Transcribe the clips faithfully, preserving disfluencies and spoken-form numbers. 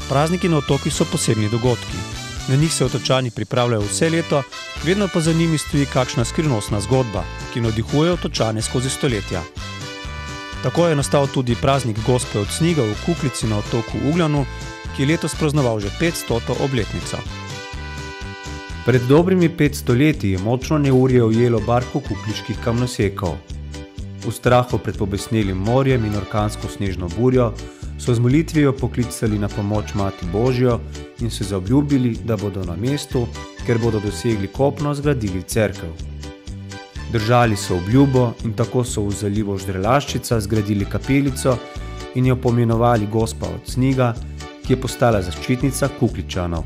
Prazniki na otokih so posebni dogodki. Na njih se otočani pripravljajo vse leto, vedno pa za njimi stoji kakšna skrivnostna zgodba, ki navdihuje otočane skozi stoletja. Tako je nastal tudi praznik Gospe od Sniga v Kuklici na otoku Ugljanu, ki je letos praznoval že petstoto obletnico. Pred dobrimi petsto leti je močno neurje ujelo barko kukliških kamnosekov. V strahu pred pobesnelim morjem in orkansko snežno burjo so z molitvijo poklicali na pomoč Mati Božjo in se zaobljubili, da bodo na mestu, ker bodo dosegli kopno, zgradili cerkev. Držali so obljubo in tako so v zalivu Ždrelaščica zgradili kapelico in jo poimenovali Gospa od Sniga, ki je postala zaščitnica Kukličanov.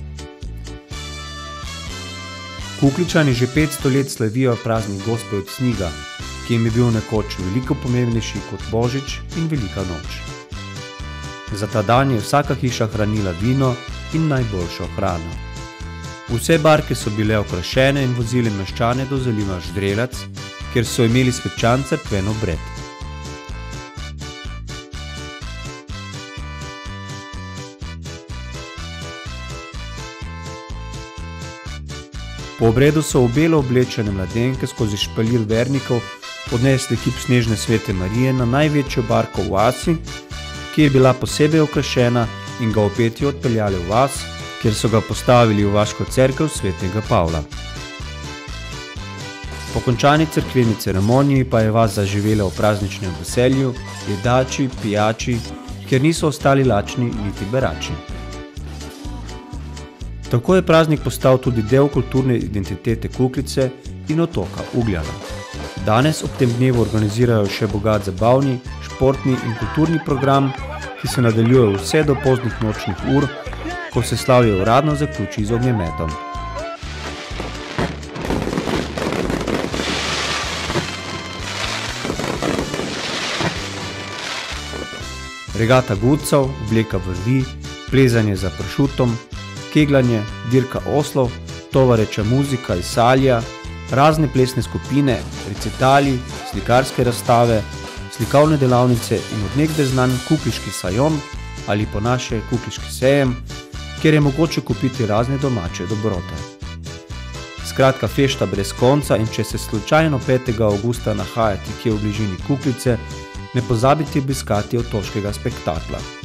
Kukličani že petsto let slavijo praznik Gospe od Sniga, ki jim je bil nekoč veliko pomembnejši kot Božič in Velika noč. Za ta dan je vsaka hiša hranila vino in najboljšo hrano. Vse barke so bile okrašene in vozile meščane do zaliva Ždrelac, kjer so imeli svečan cerkven obred. Po obredu so v belo oblečene mladenke skozi špalir vernikov odnesli kip snežne svete Marije na največjo barko v vasi, ki je bila posebej okrašena, in ga v petju odpeljali v vas, kjer so ga postavili v vaško cerkev svetega Pavla. Po končani cerkveni ceremoniji pa je vas zaživela v prazničnem veselju, jedači, pijači, kjer niso ostali lačni niti berači. Tako je praznik postal tudi del kulturne identitete Kuklice in otoka Ugljana. Danes ob tem dnevu organizirajo še bogat zabavni, športni in kulturni program, ki se nadaljuje vse do poznih nočnih ur, ko se slavje uradno zaključi z ognjemetom. Regata gudcev, vleka vrvi, plezanje za pršutom, kegljanje, dirka oslov, tovareča muzika iz Salja, razne plesne skupine, recitali, slikarske razstave, slikovne delavnice in od nekdaj znan kukliški sajon ali po naše kukliški sejem, kjer je mogoče kupiti razne domače dobrote. Skratka, fešta brez konca, in če se slučajno petega avgusta nahajate kje v bližini Kuklice, ne pozabite obiskati otoškega spektakla.